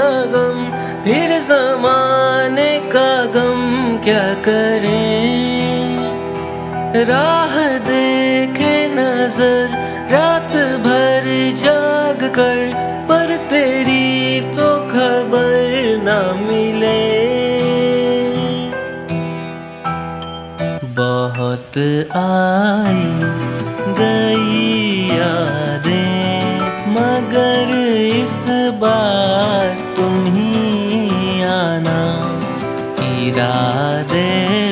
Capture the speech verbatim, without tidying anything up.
गम, फिर ज़माने का गम क्या करें। राह देखे नजर रात भर जाग कर, पर तेरी तो खबर ना मिले। बहुत आई गई यादें, मगर इस बार तुम ही आना। इरादे